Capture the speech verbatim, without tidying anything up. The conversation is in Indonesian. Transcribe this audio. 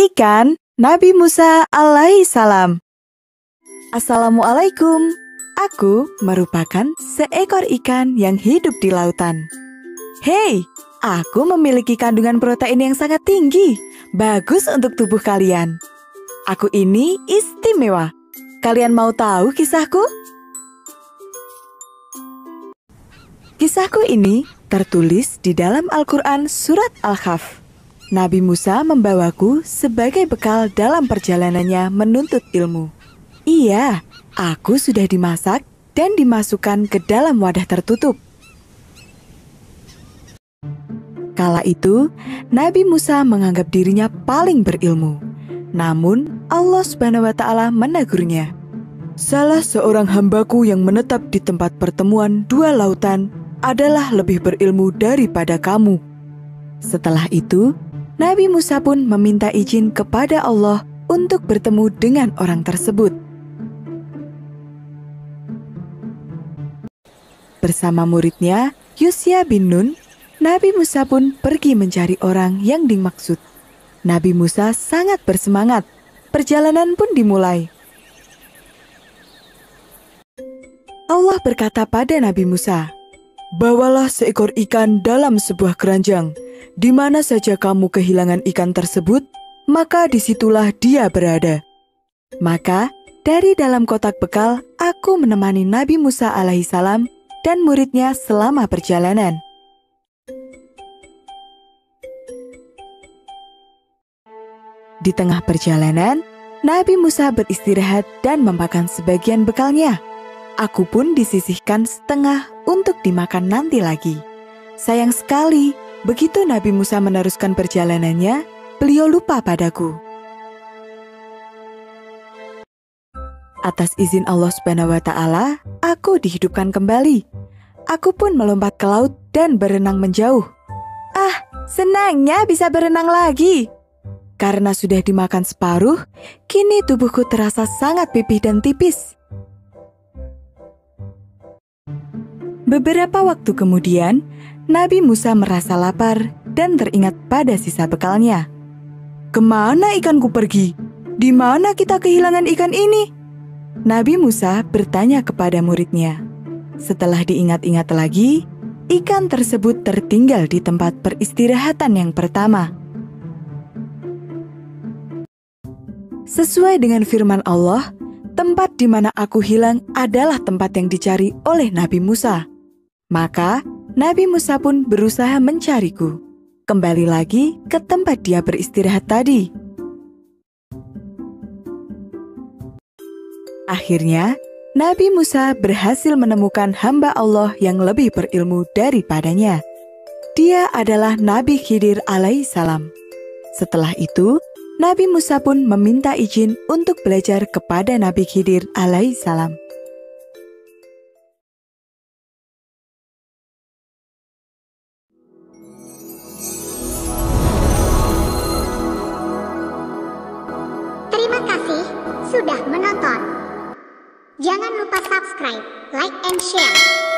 ikan Nabi Musa alaihissalam. Assalamualaikum. Aku merupakan seekor ikan yang hidup di lautan. Hei, aku memiliki kandungan protein yang sangat tinggi. Bagus untuk tubuh kalian. Aku ini istimewa. Kalian mau tahu kisahku? Kisahku ini tertulis di dalam Al-Quran Surat Al-Kahf. Nabi Musa membawaku sebagai bekal dalam perjalanannya menuntut ilmu. Iya, aku sudah dimasak dan dimasukkan ke dalam wadah tertutup. Kala itu, Nabi Musa menganggap dirinya paling berilmu. Namun, Allah Subhanahu wa Ta'ala menegurnya. Salah seorang hambaku yang menetap di tempat pertemuan dua lautan adalah lebih berilmu daripada kamu. Setelah itu, Nabi Musa pun meminta izin kepada Allah untuk bertemu dengan orang tersebut. Bersama muridnya, Yusya bin Nun, Nabi Musa pun pergi mencari orang yang dimaksud. Nabi Musa sangat bersemangat. Perjalanan pun dimulai. Allah berkata pada Nabi Musa, "Bawalah seekor ikan dalam sebuah keranjang. Di mana saja kamu kehilangan ikan tersebut, maka disitulah dia berada." Maka, dari dalam kotak bekal, aku menemani Nabi Musa alaihissalam dan muridnya selama perjalanan. Di tengah perjalanan, Nabi Musa beristirahat dan memakan sebagian bekalnya. Aku pun disisihkan setengah untuk dimakan nanti lagi. Sayang sekali, begitu Nabi Musa meneruskan perjalanannya, beliau lupa padaku. Atas izin Allah Subhanahu wa Ta'ala, aku dihidupkan kembali. Aku pun melompat ke laut dan berenang menjauh. Ah, senangnya bisa berenang lagi. Karena sudah dimakan separuh, kini tubuhku terasa sangat pipih dan tipis. Beberapa waktu kemudian, Nabi Musa merasa lapar dan teringat pada sisa bekalnya. "Kemana ikanku pergi? Di mana kita kehilangan ikan ini?" Nabi Musa bertanya kepada muridnya. Setelah diingat-ingat lagi, ikan tersebut tertinggal di tempat peristirahatan yang pertama. Sesuai dengan firman Allah, tempat di mana aku hilang adalah tempat yang dicari oleh Nabi Musa. Maka, Nabi Musa pun berusaha mencariku. Kembali lagi ke tempat dia beristirahat tadi. Akhirnya, Nabi Musa berhasil menemukan hamba Allah yang lebih berilmu daripadanya. Dia adalah Nabi Khidir alaihissalam. Setelah itu, Nabi Musa pun meminta izin untuk belajar kepada Nabi Khidir alaihissalam. Terima kasih sudah menonton. Jangan lupa subscribe, like, and share.